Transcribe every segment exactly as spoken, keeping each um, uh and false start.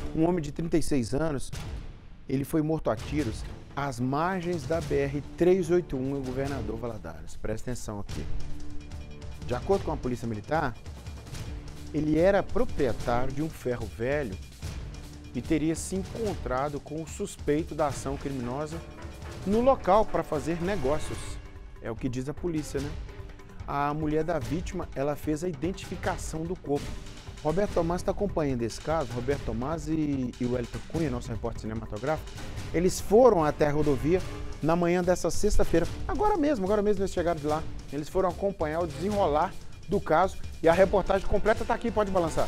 Um homem de trinta e seis anos, ele foi morto a tiros às margens da B R trezentos e oitenta e um em Governador Valadares. Presta atenção aqui. De acordo com a Polícia Militar, ele era proprietário de um ferro velho e teria se encontrado com o suspeito da ação criminosa no local para fazer negócios. É o que diz a polícia, né? A mulher da vítima, ela fez a identificação do corpo. Roberto Tomás está acompanhando esse caso. Roberto Tomás e, e o Wellington Cunha, nosso repórter cinematográfico, eles foram até a rodovia na manhã dessa sexta-feira. Agora mesmo, agora mesmo eles chegaram de lá. Eles foram acompanhar o desenrolar do caso e a reportagem completa está aqui, pode balançar.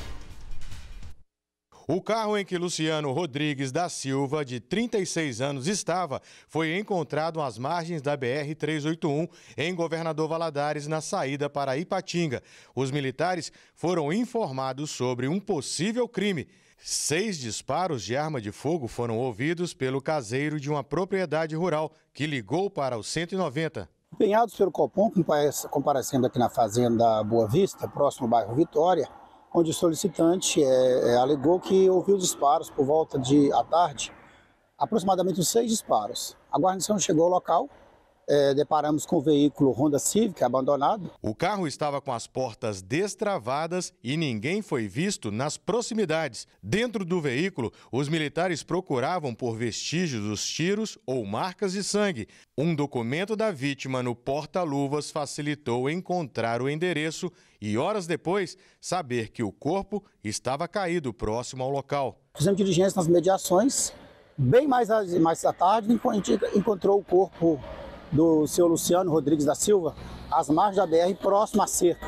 O carro em que Luciano Rodrigues da Silva, de trinta e seis anos, estava, foi encontrado às margens da B R trezentos e oitenta e um, em Governador Valadares, na saída para Ipatinga. Os militares foram informados sobre um possível crime. Seis disparos de arma de fogo foram ouvidos pelo caseiro de uma propriedade rural, que ligou para o cento e noventa. Empenhados pelo Copom, comparecendo aqui na Fazenda Boa Vista, próximo ao bairro Vitória, onde o solicitante é, é, alegou que ouviu disparos por volta de à tarde, aproximadamente uns seis disparos. A guarnição chegou ao local, é, deparamos com o veículo Honda Civic abandonado. O carro estava com as portas destravadas e ninguém foi visto nas proximidades. Dentro do veículo, os militares procuravam por vestígios dos tiros ou marcas de sangue. Um documento da vítima no porta-luvas facilitou encontrar o endereço e, horas depois, saber que o corpo estava caído próximo ao local. Fizemos diligência nas mediações. Bem mais, mais à tarde, a gente encontrou o corpo do senhor Luciano Rodrigues da Silva às margens da B R, próximo à cerca,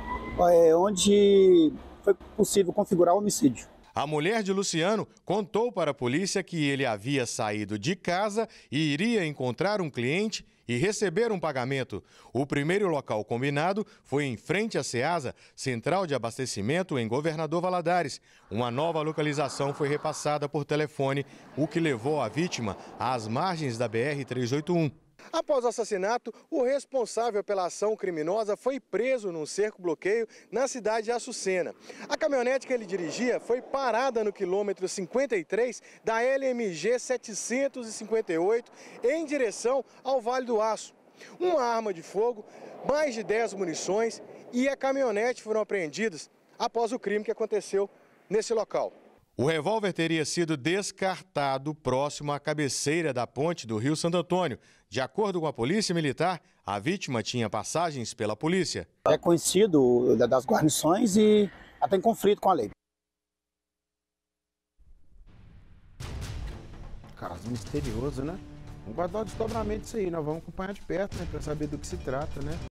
onde foi possível configurar o homicídio. A mulher de Luciano contou para a polícia que ele havia saído de casa e iria encontrar um cliente e receber um pagamento. O primeiro local combinado foi em frente à Ceasa, Central de Abastecimento em Governador Valadares. Uma nova localização foi repassada por telefone, o que levou a vítima às margens da B R trezentos e oitenta e um. Após o assassinato, o responsável pela ação criminosa foi preso num cerco-bloqueio na cidade de Açucena. A caminhonete que ele dirigia foi parada no quilômetro cinquenta e três da L M G setecentos e cinquenta e oito em direção ao Vale do Aço. Uma arma de fogo, mais de dez munições e a caminhonete foram apreendidas após o crime que aconteceu nesse local. O revólver teria sido descartado próximo à cabeceira da ponte do Rio Santo Antônio. De acordo com a Polícia Militar, a vítima tinha passagens pela polícia. É conhecido das guarnições e até em conflito com a lei. Caso misterioso, né? Vamos guardar o desdobramento disso aí, nós vamos acompanhar de perto, né? Para saber do que se trata, né?